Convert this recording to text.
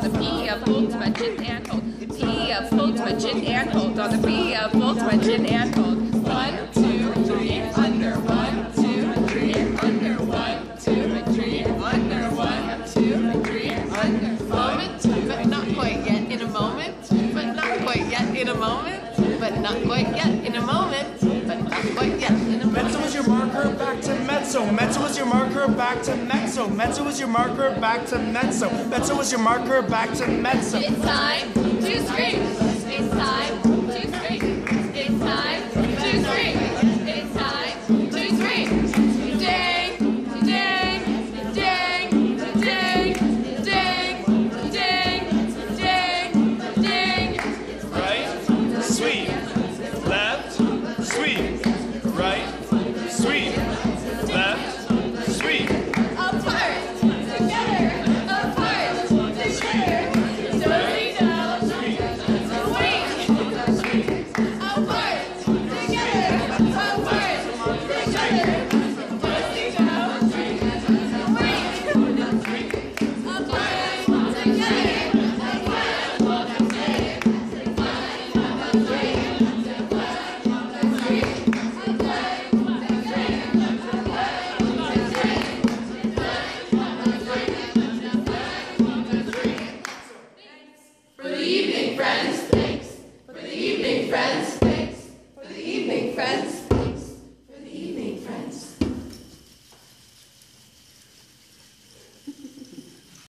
the P of hold to my gin and hold. P of hold to my gin and hold. On the P of hold to my gin and hold. 1, 2, 3, under. 1, 2, 3, under. 1, 2, 3, under. 1, 2, 3, under. Moment, but not quite yet. In a moment, but not quite yet. In a moment, but not quite yet. In a moment, but not quite yet. In a moment. Mezzo is your marker, back to mezzo. Mezzo is your marker, back to mezzo. Mezzo is your marker, back to mezzo. Mezzo is your marker, back to mezzo. It's time to scream. It's time to scream. It's time to scream.